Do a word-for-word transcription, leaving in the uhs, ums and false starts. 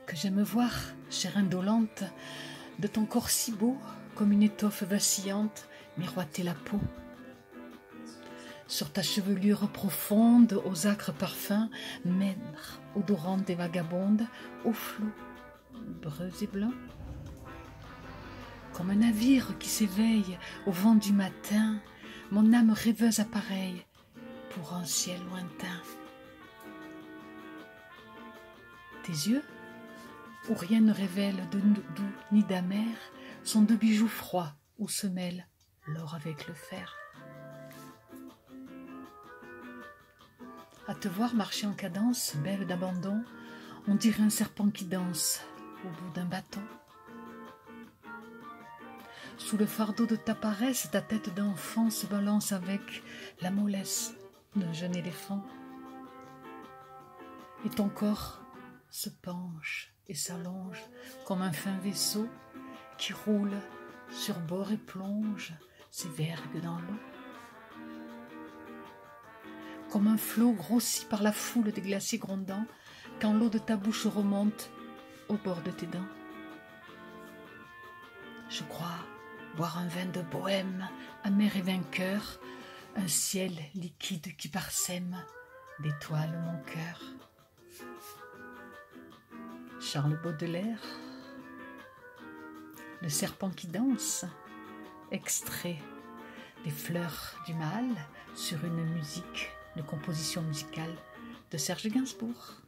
que j'aime voir, chère indolente, de ton corps si beau, comme une étoffe vacillante, miroiter la peau. Sur ta chevelure profonde, aux acres parfums, maigre, odorante et vagabonde, aux flots, breux et blancs. Comme un navire qui s'éveille au vent du matin, mon âme rêveuse appareille pour un ciel lointain. Tes yeux, où rien ne révèle de doux ni d'amer, sont deux bijoux froids où se mêlent l'or avec le fer. À te voir marcher en cadence, belle d'abandon, on dirait un serpent qui danse au bout d'un bâton. Sous le fardeau de ta paresse, ta tête d'enfant se balance avec la mollesse d'un jeune éléphant. Et ton corps se penche et s'allonge comme un fin vaisseau qui roule sur bord et plonge ses vergues dans l'eau. Comme un flot grossi par la foule des glaciers grondants, quand l'eau de ta bouche remonte au bord de tes dents. Je crois boire un vin de bohème, amer et vainqueur, un ciel liquide qui parsème d'étoiles mon cœur. Charles Baudelaire, le serpent qui danse, extrait des Fleurs du mal sur une musique, une composition musicale de Serge Gainsbourg.